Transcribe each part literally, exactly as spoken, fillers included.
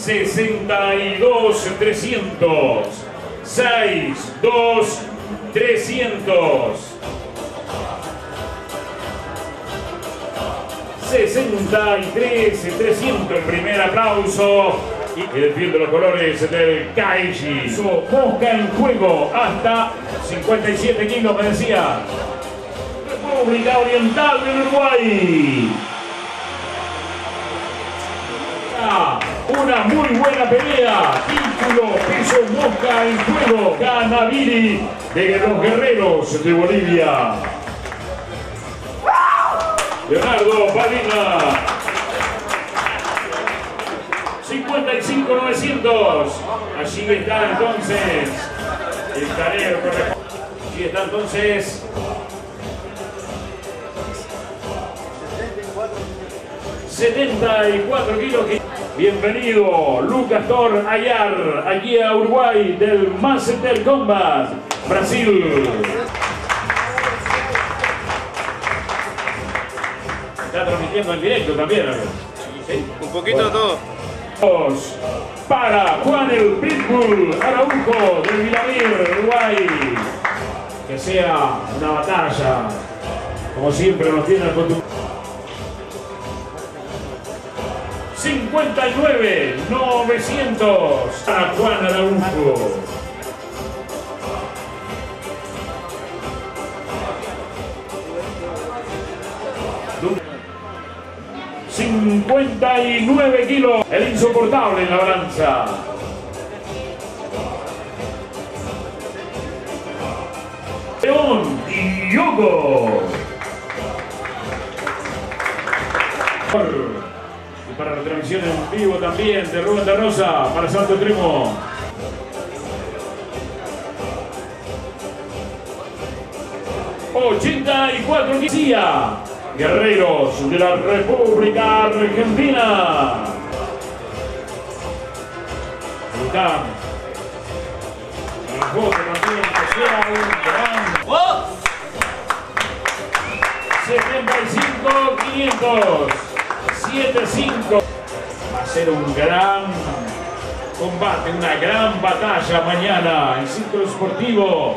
sesenta y dos trescientos. sesenta y dos trescientos. sesenta y tres trescientos. El primer aplauso. Y defiende los colores del Kaeshi. Su mosca en juego hasta cincuenta y siete kilos, me decía. República Oriental del Uruguay. Ah, una muy buena pelea. Título, peso mosca en juego. Canaviri de los Guerreros de Bolivia. Leonardo Padilla. cincuenta y cinco novecientos. Allí está entonces el carero correspondiente. Allí está entonces setenta y cuatro kilos. Bienvenido Lucas Tor Ayar, aquí a Uruguay del Master Combat Brasil. Está transmitiendo en directo también, ¿no? Sí, un poquito bueno. De todo. Para Juan el Pitbull Araujo del Vilamir, Uruguay. Que sea una batalla, como siempre nos tiene acostumbrados. cincuenta y nueve novecientos para Juan Araujo. cincuenta y nueve kilos, el insoportable en la balanza. León Diogo. Y para la transmisión en vivo también de Rubén de Rosa para Santo Extremo. ochenta y cuatro García. Guerreros de la República Argentina. Están. La foto también que sea un gran. ¡Oh! setenta y cinco quinientos. setenta y cinco. Va a ser un gran combate, una gran batalla mañana en Círculo Esportivo.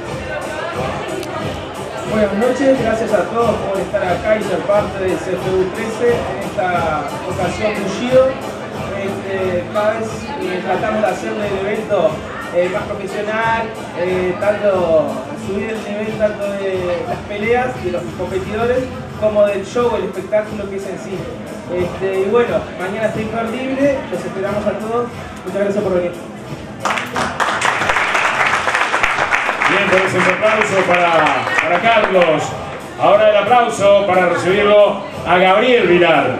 Buenas noches, gracias a todos por estar acá y ser parte del C F U trece en esta ocasión Bullido. Este, cada vez eh, tratamos de hacerle el evento eh, más profesional, eh, tanto subir el nivel tanto de las peleas de los competidores como del show, el espectáculo que es en sí. Este, y bueno, mañana está imperdible, los esperamos a todos. Muchas gracias por venir. Bien, por ese aplauso para, para Carlos. Ahora el aplauso para recibirlo a Gabriel Vilar.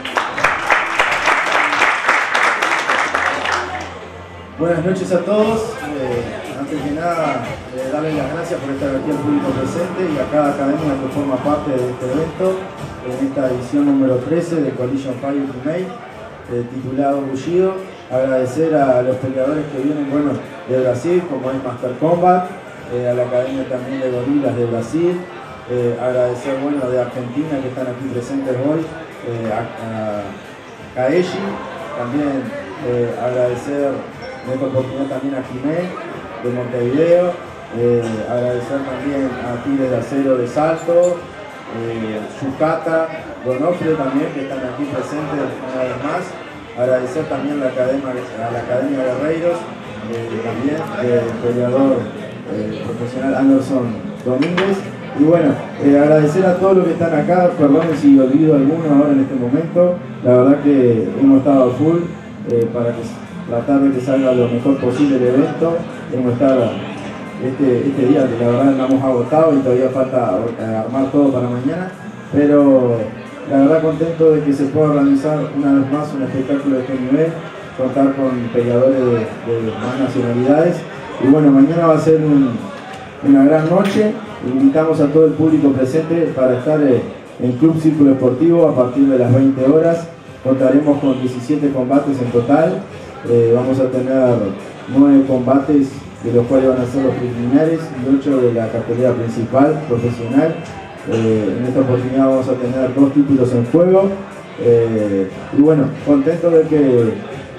Buenas noches a todos. Eh, antes que nada, eh, darles las gracias por estar aquí al público presente y a cada academia que forma parte de este evento, en esta edición número trece de Collision Fire Ultimate, eh, titulado Bullido. Agradecer a los peleadores que vienen, bueno, de Brasil, como es Master Combat. Eh, a la Academia también de Gorilas de Brasil, eh, agradecer bueno de Argentina que están aquí presentes hoy, eh, a, a Kaeshi, también eh, agradecer en esta oportunidad también a Jimé de Montevideo, eh, agradecer también a Tigres de Acero de Salto, eh, Yucata, Donofrio también que están aquí presentes una vez más, agradecer también a la Academia, a la Academia Guerreiros, eh, también el peleador Eh, profesional Anderson Domínguez. Y bueno, eh, agradecer a todos los que están acá, perdonen si olvido alguno ahora en este momento, la verdad que hemos estado full eh, para que, tratar de que salga lo mejor posible el evento. Hemos estado este, este día, que la verdad andamos agotados y todavía falta armar todo para mañana, pero la verdad contento de que se pueda organizar una vez más un espectáculo de este nivel, contar con peleadores de, de más nacionalidades. Y bueno, mañana va a ser un, una gran noche. Invitamos a todo el público presente para estar eh, en Club Círculo Esportivo a partir de las veinte horas. Contaremos con diecisiete combates en total. Eh, vamos a tener nueve combates, de los cuales van a ser los preliminares y ocho de la cartelera principal, profesional. Eh, en esta oportunidad vamos a tener dos títulos en juego. Eh, y bueno, contento de que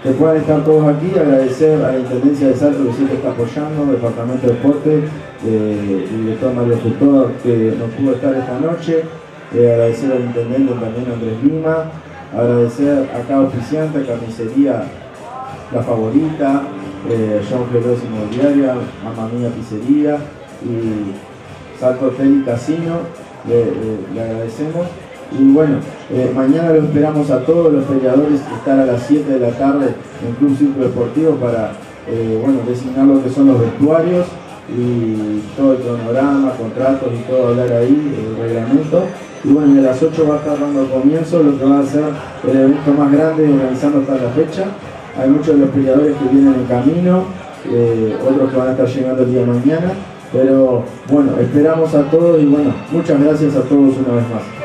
que puedan estar todos aquí. Agradecer a la Intendencia de Salto que siempre está apoyando, Departamento de Deporte, eh, el director Mario Futor que no pudo estar esta noche, eh, agradecer al Intendente también Andrés Lima, agradecer a cada oficiante, Carnicería La Favorita, eh, John Feroz Inmobiliaria, Mamma Mía Pizzería y Salto Hotel y Casino, le, le, le agradecemos. Y bueno, eh, mañana lo esperamos a todos los peleadores estar a las siete de la tarde en Club Círculo Deportivo para eh, bueno, designar lo que son los vestuarios y todo el cronograma, contratos y todo, hablar ahí, el reglamento. Y bueno, y a las ocho va a estar dando comienzo lo que va a ser el evento más grande organizando hasta la fecha. Hay muchos de los peleadores que vienen en camino, eh, otros que van a estar llegando el día de mañana. Pero bueno, esperamos a todos y bueno, muchas gracias a todos una vez más.